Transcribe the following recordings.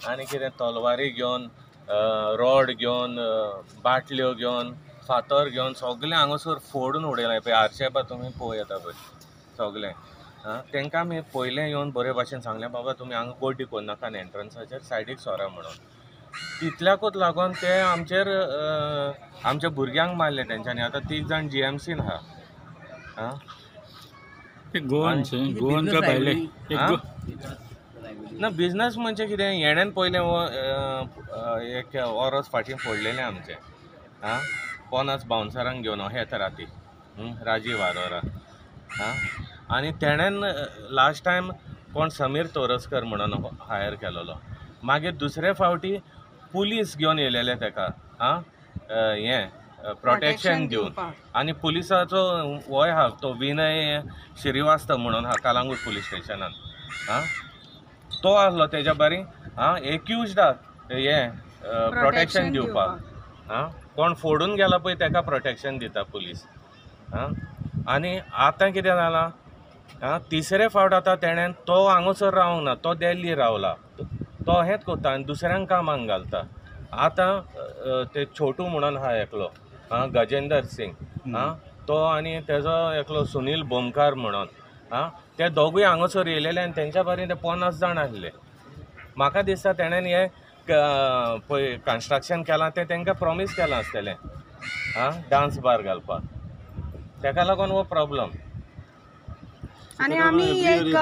आनी कितें तलवारी घेवन रॉड घेवन बाटल्यो घेवन फातर घेवन सगळें हांगासर फोडून उडयलां पळय आरशेपा तुमी पळोवं येता पळय सगळें तांकां आमी पयलें येवन बरे भाशेन सांगलें बाबा तुमी हांगा गर्दी करूं नाका एंट्रन्साचेर सायडीक सोरा म्हणून तितल्याकूच लागून ते आमचेर आमच्या भुरग्यांक मारले तेंच्यांनी आतां 3 जाण GMCन आहा गोवन का भायले ना बिझनस म्हणजे कितें हेणेन पयलें एक वरोस फाटीं फोडलेलें आमचें पन्नास बाउन्सरांक घेवन हे येता राती राजीव आरोरा आनी तेणेन लास्ट टायम कोण समीर तोरसकर म्हणून हायर केलोलो मागीर दुसरे फावटी पुलीस घेवन येयलेले ताका हें प्रोटेक्शन दिवन आनी पुलिसाचो वय आहा तो विनय श्रीवास्तव म्हणून आहा कलांगूट पुलीस स्टेशनान तो आसलो तेज्या बारी एक्युज्डाक हें प्रोटेक्शन दिवपाक कोण फोडून गेला पळय ताका प्रोटेक्शन दिता पुलीस आनी आतां कितें जालां तिसरे फावट आतां तेणेन तो हांगासर रावंक ना तो दिल्ली रावला तो हेंच करता आनी दुसऱ्यांक कामाक घालता आतां ते छोटू म्हणून आहा एकलो गजेंद्र सिंग तो आनी तेजो एकलो सुनील बोमकार म्हणून ते दोगूय हांगासर येयलेले आनी तेंच्या बारी ते 50 जाण आसले म्हाका दिसता तेणेन हें पळय कन्स्ट्रक्शन केलां तें तांकां प्रॉमीस केलां आसतलें डान्स बार घालपाक ताका लागून हो प्रॉब्लम आनी आमी एक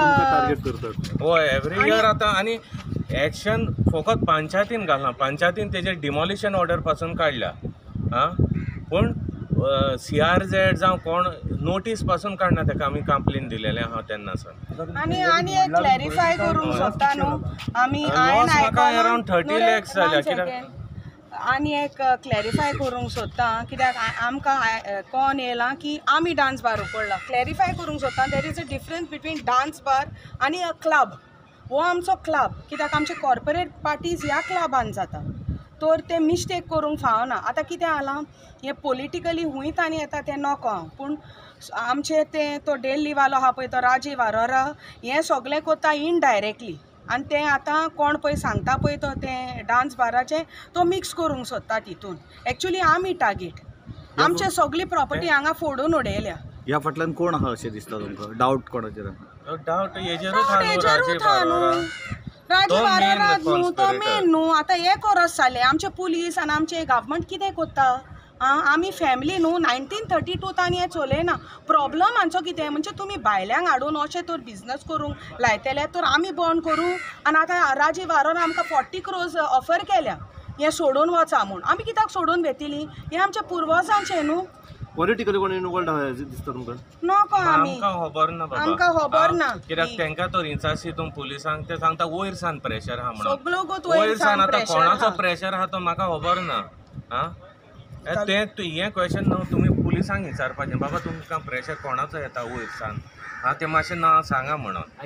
हय एवरी इयर आतां आनी एक्शन फकत पंचायतीन घालना पंचायतीन तेजेर डिमॉलिशन ऑर्डर पासून काडल्या पूण CRZ जावं कोण नोटीस पासून काडना ताका आमी कंप्लेन दिलेलें आहा तेन्नासून आनी एक क्लॅरिफाय करूंक सोदता न्हू आमी अरावंड 30 lakhs जाल्या कित्याक आनी एक क्लॅरिफाय करूंक सोदता कित्याक आमकां कोण येयलां की आमी डान्स बार उकडला क्लॅरिफाय करूंक सोदता there is a difference between dance bar आनी अ क्लब हो आमचो क्लब कित्याक आमचे कॉर्पोरेट पार्टीज ह्या क्लबान जाता तर ते मिस्टेक करूंक फावना आतां कितें जालां हें पॉलिटिकली हुंयत आनी येता तें नॉको हांव पूण आमचे ते तो दिल्लीवालो आहा पळय तो राजीव आरोरा हें सगळें कोत्ता इनडायरेक्टली आनी तें आतां कोण पळय सांगता पळय तो तें डान्स बाराचें तो मिक्स करूंक सोदता तितून एक्चुली आमी टार्गेट आमचे सगळी प्रॉपर्टी हांगा फोडून उडयल्या ह्या फाटल्यान कोण आहा अशें दिसता तुमकां डावट कोणाचेर डावट हेजेरूच आहा राजीव आरोरा न्हू तो मेन न्हू आतां एक वर्स जालें आमचे पुलीस आनी आमचे गव्हर्मेंट कितें कोत्ता आमी फॅमिली न्हू 1932 हें चलयना प्रॉब्लम हांचो कितें म्हणजे तुमी भायल्यांक हाडून अशें तर बिझनस करूंक लायतले तर आमी बंद करूं आनी आतां राजीव आरोरा आमकां 40 crores ऑफर केल्या हें सोडून वचा म्हूण आमी कित्याक सोडून वेतिली हें आमच्या पुर्वजांचें न्हू पॉलिटिकली कोण इनवॉल्ड आहा दिसता तुमकां नको आमकां खबर ना बाबा आमकां खबर ना कित्याक तांकां तो रिंचासी तूं पुलिसांक ते सांगता वयर सान प्रेशर आहा म्हणून सगळो गोत वयर सान आतां कोणाचो प्रेशर आहा तो म्हाका खबर ना तें हें क्वेश्चन न्हू तुमी पुलिसांक विचारपाचें बाबा तुमकां प्रेशर कोणाचो येता वयर सान तें मातशें ना सांगा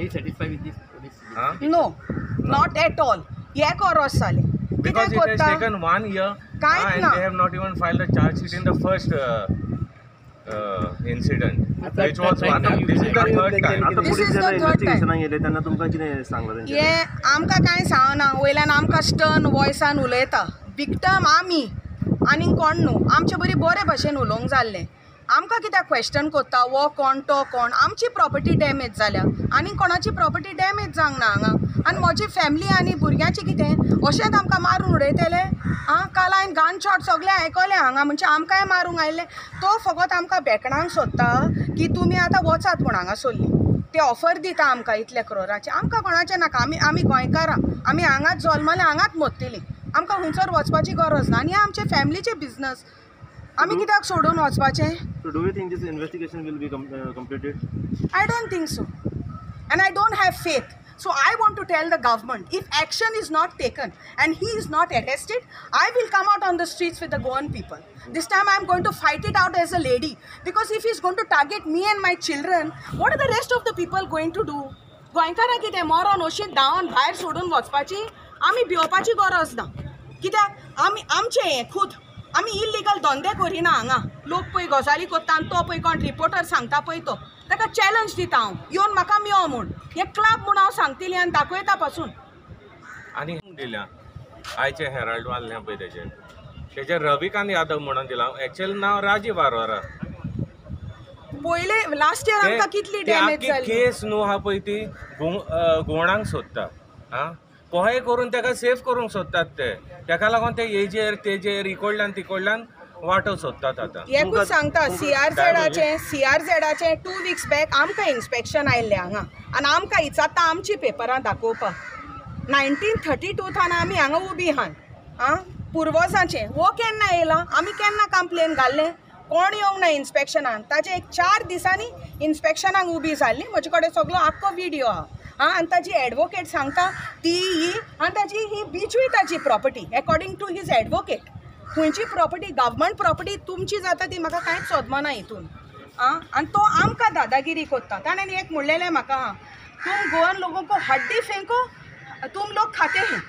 म्हणून नो नॉट एट ऑल एक वर्स जालें because it has taken 1 year and they have not even filed a charge sheet in the first incident which was one this is the third time हे आमकां कांय सांगना वयल्यान आमकां स्टर्न वॉयसान उलयता विक्टम आमी आनी कोण न्हू आमचे बरे भाशेन उलोवंक जाल्लें आमकां कित्याक क्वेश्चन कोत्ता वो कोण तो कोण आमची प्रॉपर्टी डॅमेज जाल्या आनी कोणाची प्रॉपर्टी डॅमेज जावंक ना हांगा आनी म्हजी फॅमिली आनी भुरग्यांचें कितें अशेंच आमकां मारून उडयतले काल हांवें गन शॉट सगळें आयकलें हांगा म्हणजे आमकांय मारूंक आयले तो फकत आमकां भेकणांक सोदता की तुमी आतां वचात म्हूण हांगा सोल्ली ते ऑफर दिता आमकां इतले क्रोराचे आमकां कोणाचें नाका आमी गोंयकारां आमी हांगाच जल्मले हांगाच मोत्तलीं आमकां खंयसर वचपाची गरज ना आनी आमचे फॅमिलीचें बिझनस आमी कित्याक सोडून वचपाचें So do you think this investigation will be completed? I don't think so and I don't have faith. So I want to tell the government, if action is not taken and he is not arrested, I will come out on the streets with the Goan people. This time I am going to fight it out as a lady, because if he is going to target me and my children, what are the rest of the people going to do? गोंयकारां कितें मरोन अशीं धांवन भायर सोडून वचपाची आमी भिवपाची गरज ना कित्याक आमचें हें खूद आमी इल्लिगल धंदे करिना हांगा लोक पळय गजाली कोत्ता आनी तो पळय कोण रिपोर्टर सांगता पळय तो ताका चॅलेंज दिता हांव येवन म्हाका मेळो म्हूण हें क्लब म्हूण हांव सांगतली आनी दाखयता पासून आनी दिल्या आयचे हेराल्ड वाचल्या पळय तेजेर रविकांत यादव म्हणून दिला. एक्चुअली नांव राजीव आरोरा. पयले लास्ट इयर आमकां कितली डॅमेज जाली. केस न्हू आहा पळय ती गुवणांक सोदता. कोहेय करून ताका सेफ करूंक सोदतात ते. ताका लागून ते हेजेर तेजेर इकडल्यान तिकडल्यान वांटो सोदतात आतां. एकूच सांगता CRZ 2 weeks बॅक आमकां इन्स्पेक्शन आयिल्लें हांगा आनी आमकां इचाता आमची पेपरां दाखोवपाक. 1932 आमी हांगा उबी आहात पुर्वजांचें. वो केन्ना येयला आमी केन्ना कंप्लेन घाल्लें कोण येवंक ना इन्स्पेक्शनान. ताचे एक 4 दिसांनी इन्स्पेक्शनाक उबी जाल्ली. म्हजे कडेन सगळो आख्खो व्हिडिओ आहा आनी ताजी एडवोकेट सांगता ती ही आनी ताजी ही बीचूय ताजी property according to his advocate. खंयची प्रॉपर्टी गव्हर्मेंट प्रॉपर्टी तुमची जाता ती म्हाका कांयच सोदमना हितून. आनी तो आमकां दादागिरी करता. ताणें एक म्हणलेलें म्हाका तुम गोवन लोगों को हड्डी फेंको तुम लोग खाते हैं.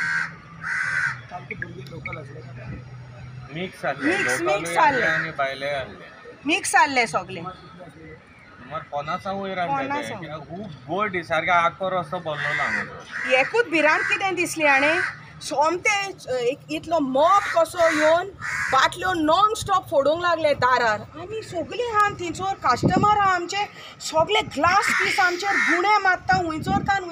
मिक्स जाल्ले मिक्स जाल्ले. आनी भायले जाल्ले. मिक्स जाल्ले सगळे. मार पोनासा वयर खूब गोड सारके आख्खो रस्तो बोल्लोलो हांगा. एकूच भिरांत कितें दिसली हाणें सोमते इतलो मॉप कसो येवन बाटल्यो नॉन स्टॉप फोडूंक लागले दारार. आनी सगळीं आहा थंयसर कस्टमर आहा आमचे सगळे ग्लास पीस आमचेर गुणे मारता हुंयचोरतान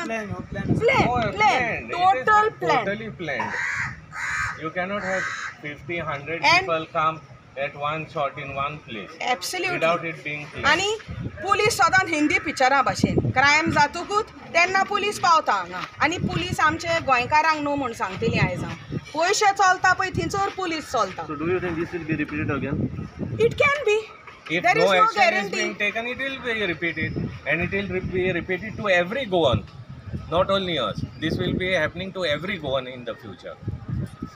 plan total plan. You cannot have 50-100 people come at one shot in one place. Absolutely. Without it being clear. आनी पुलीस सदांच हिंदी पिक्चरां भाशेन क्रायम जातकूच तेन्ना पुलीस पावता हांगा आनी पुलीस आमचे गोंयकारांक न्हू म्हूण सांगतली आयज हांव. पयशे चलता पळय थंयसर पुलीस चलता. So do you think this will be repeated again? It can be. If There no is no action is guarantee. being taken, it will be repeated, and it will be repeated to every Goan, not only us. This will be happening to every Goan in the future.